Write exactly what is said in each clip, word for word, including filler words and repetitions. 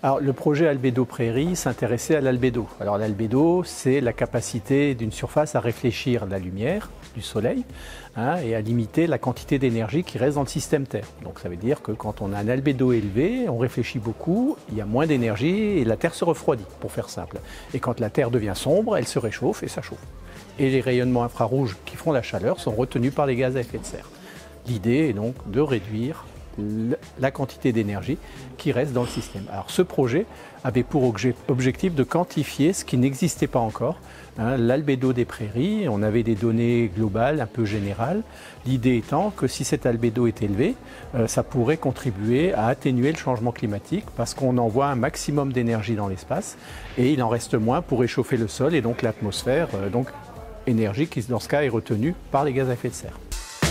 Alors, le projet Albédo Prairie s'intéressait à l'albédo. Alors l'albédo, c'est la capacité d'une surface à réfléchir la lumière du soleil hein, et à limiter la quantité d'énergie qui reste dans le système Terre. Donc ça veut dire que quand on a un albédo élevé, on réfléchit beaucoup, il y a moins d'énergie et la Terre se refroidit, pour faire simple. Et quand la Terre devient sombre, elle se réchauffe et ça chauffe. Et les rayonnements infrarouges qui font la chaleur sont retenus par les gaz à effet de serre. L'idée est donc de réduire la quantité d'énergie qui reste dans le système. Alors ce projet avait pour objectif de quantifier ce qui n'existait pas encore, hein, l'albédo des prairies. On avait des données globales, un peu générales. L'idée étant que si cet albédo est élevé, euh, ça pourrait contribuer à atténuer le changement climatique parce qu'on envoie un maximum d'énergie dans l'espace et il en reste moins pour réchauffer le sol et donc l'atmosphère, euh, donc énergie qui dans ce cas est retenue par les gaz à effet de serre.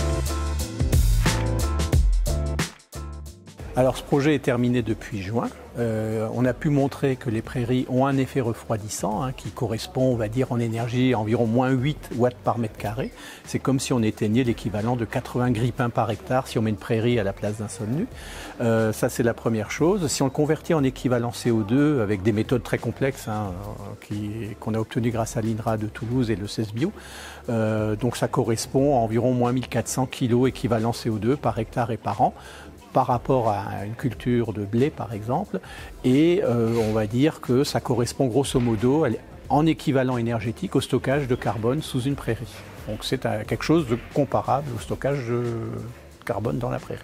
Alors ce projet est terminé depuis juin. Euh, on a pu montrer que les prairies ont un effet refroidissant hein, qui correspond, on va dire, en énergie à environ moins huit watts par mètre carré. C'est comme si on éteignait l'équivalent de quatre-vingts grippins par hectare si on met une prairie à la place d'un sol nu. Euh, ça c'est la première chose. Si on le convertit en équivalent C O deux avec des méthodes très complexes hein, qu'on a obtenues grâce à l'I N R A de Toulouse et le CESBio, euh, donc ça correspond à environ moins mille quatre cents kilos équivalent C O deux par hectare et par an, par rapport à une culture de blé par exemple, et euh, on va dire que ça correspond grosso modo en équivalent énergétique au stockage de carbone sous une prairie. Donc c'est quelque chose de comparable au stockage de carbone dans la prairie.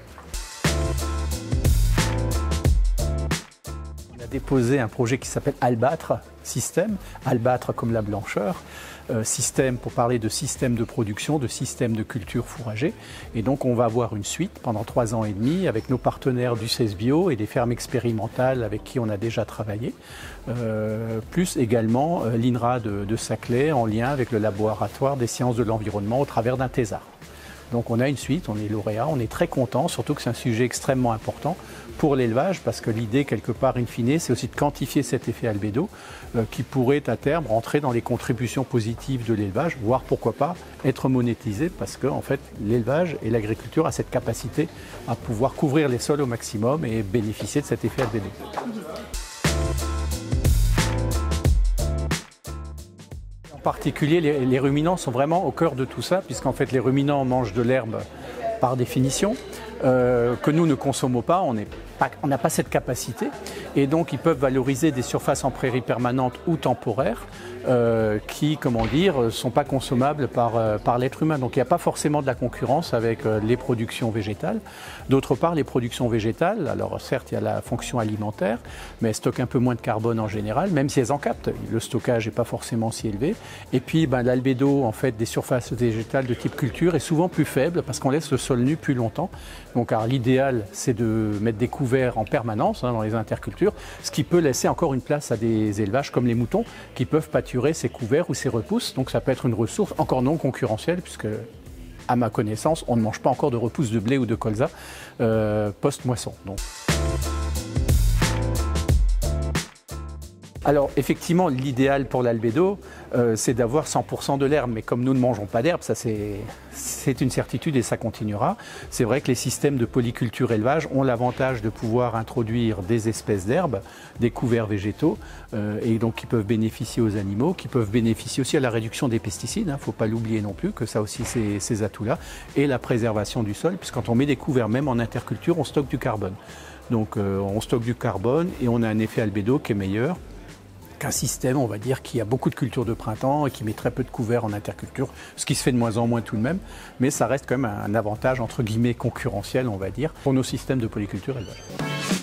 On a déposé un projet qui s'appelle Albâtre Système, Albâtre comme la blancheur, euh, système pour parler de système de production, de système de culture fourragée. Et donc on va avoir une suite pendant trois ans et demi avec nos partenaires du CESBio et des fermes expérimentales avec qui on a déjà travaillé, euh, plus également euh, l'I N R A de, de Saclay en lien avec le laboratoire des sciences de l'environnement au travers d'un thésard. Donc on a une suite, on est lauréat, on est très content, surtout que c'est un sujet extrêmement important pour l'élevage, parce que l'idée, quelque part, in fine, c'est aussi de quantifier cet effet albédo euh, qui pourrait, à terme, rentrer dans les contributions positives de l'élevage, voire, pourquoi pas, être monétisé, parce que, en fait, l'élevage et l'agriculture a cette capacité à pouvoir couvrir les sols au maximum et bénéficier de cet effet albédo. En particulier, les, les ruminants sont vraiment au cœur de tout ça, puisqu'en fait, les ruminants mangent de l'herbe par définition, euh, que nous ne consommons pas, on n'est pas, on n'a pas cette capacité, et donc ils peuvent valoriser des surfaces en prairie permanente ou temporaires euh, qui, comment dire, ne sont pas consommables par, euh, par l'être humain. Donc il n'y a pas forcément de la concurrence avec euh, les productions végétales. D'autre part, les productions végétales, alors certes il y a la fonction alimentaire, mais elles stockent un peu moins de carbone en général, même si elles en captent. Le stockage n'est pas forcément si élevé. Et puis ben, l'albédo en fait, des surfaces végétales de type culture est souvent plus faible parce qu'on laisse le sol nu plus longtemps. Donc l'idéal c'est de mettre des couverts en permanence hein, dans les intercultures, ce qui peut laisser encore une place à des élevages comme les moutons qui peuvent pâturer ces couverts ou ces repousses. Donc ça peut être une ressource encore non concurrentielle puisque, à ma connaissance, on ne mange pas encore de repousses de blé ou de colza euh, post-moisson. Donc. Alors effectivement, l'idéal pour l'albédo, euh, c'est d'avoir cent pour cent de l'herbe, mais comme nous ne mangeons pas d'herbe, ça c'est une certitude et ça continuera. C'est vrai que les systèmes de polyculture élevage ont l'avantage de pouvoir introduire des espèces d'herbes, des couverts végétaux, euh, et donc qui peuvent bénéficier aux animaux, qui peuvent bénéficier aussi à la réduction des pesticides, il hein, ne faut pas l'oublier non plus, que ça aussi c'est ces atouts-là, et la préservation du sol, puisque quand on met des couverts, même en interculture, on stocke du carbone. Donc euh, on stocke du carbone et on a un effet albédo qui est meilleur qu'un système, on va dire, qui a beaucoup de cultures de printemps et qui met très peu de couverts en interculture, ce qui se fait de moins en moins tout de même, mais ça reste quand même un avantage entre guillemets concurrentiel, on va dire, pour nos systèmes de polyculture élevage.